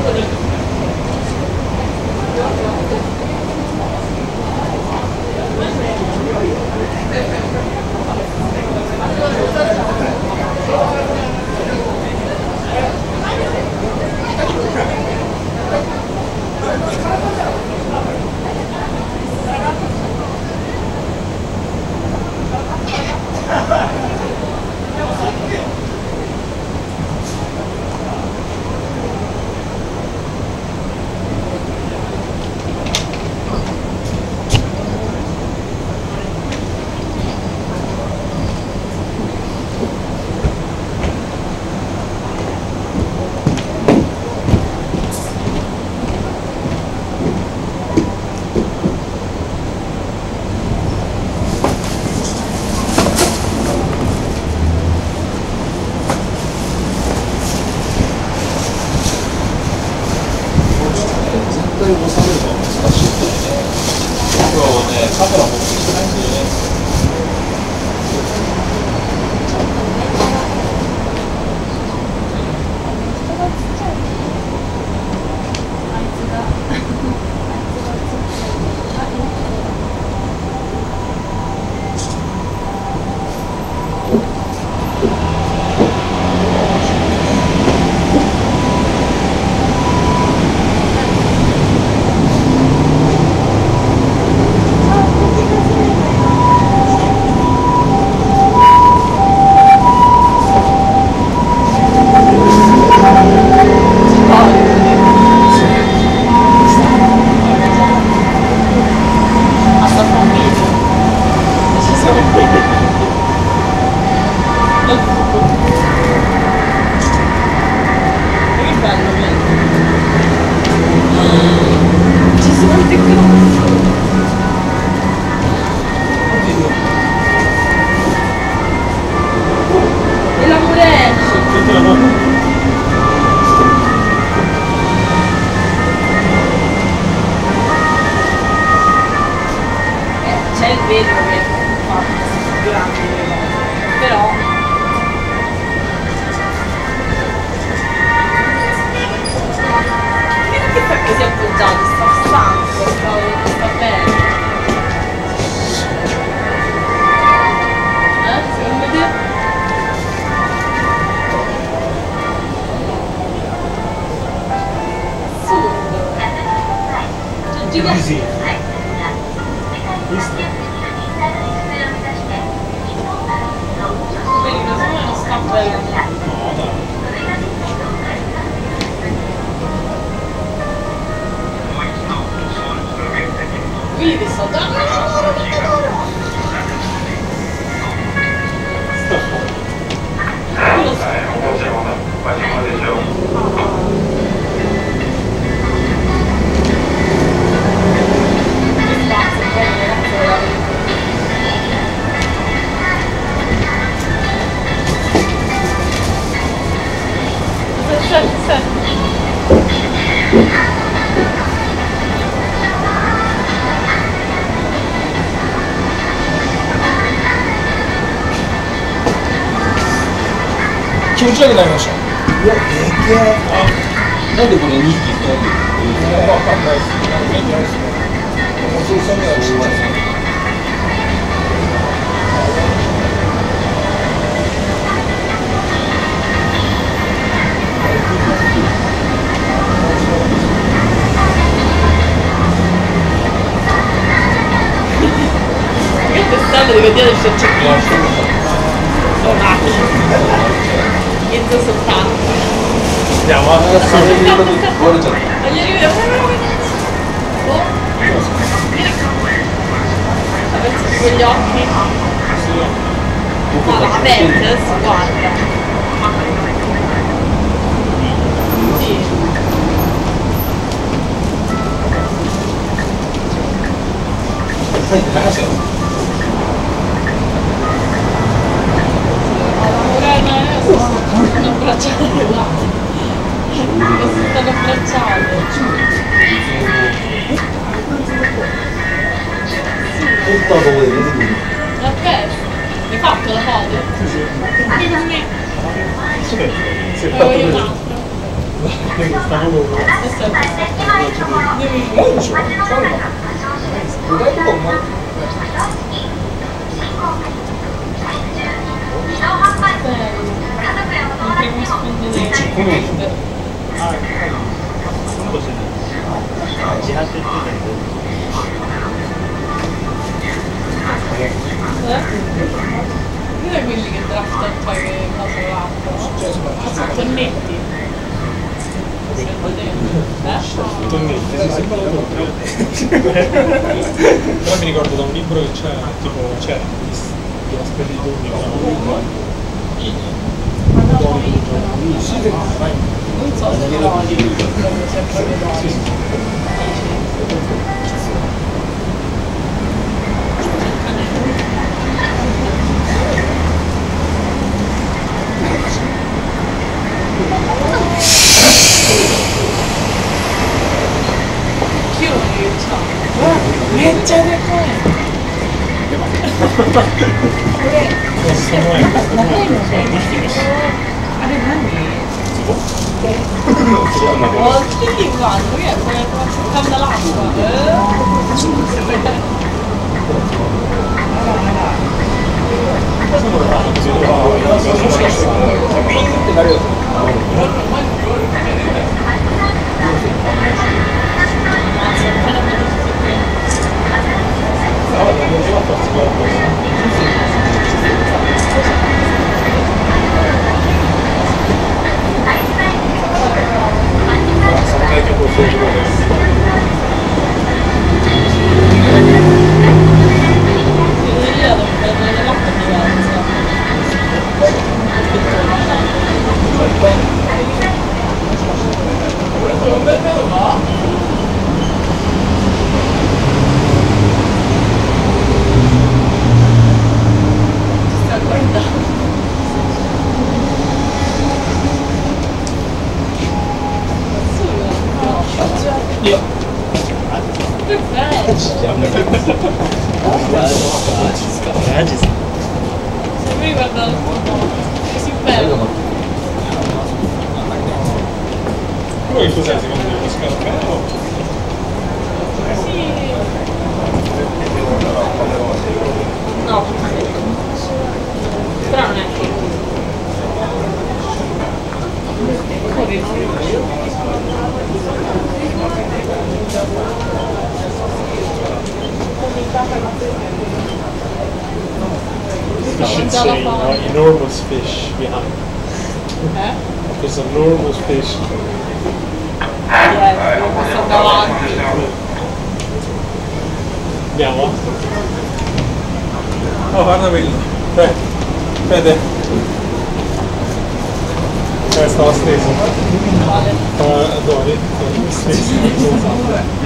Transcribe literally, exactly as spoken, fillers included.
気持ちよくなりました。うわ、でけえ。なんでこれにひき使うんですか？わかんないです。なんかいないですね。お父さんには違います。 Quest'anno rivediamo il cercetto. Oh, mezzo soltanto. Andiamo a fuori già. Voglio rivedere. Oh. Adesso con gli occhi. No, no, aperti, adesso guarda. Sì. Senti, casa. Stanno abbracciando là. Stanno abbracciando. Tutto dove vedi? Ok. Hai fatto la foto? Sì, sì. Anche da me. Sì, si è Poi fatto voglio un questo. altro. stavo loro. Adesso è Moncio, calma. Vedrai un po' ma... non primo rispondere. Ah, non così. Io quelli che draftano poi che cosa l'altro. Connetti. Tonnetti, si sembra però mi ricordo da un libro che c'era, tipo, c'era di una spedizione, non so se lo di mettete qua! Ma lei non sei oh, che guardo, che è come l'acqua. Se mi guarda così bello. Poi cos'è secondo te? Uno scarpello? Sì. No, però non è che You should say uh, enormous fish behind. eh? There's enormous fish. Eh, devo passare davanti. Andiamo? Oh, guarda quello. Fede. Fede. Eh, stava steso. Vale. Stava, dove? Steso.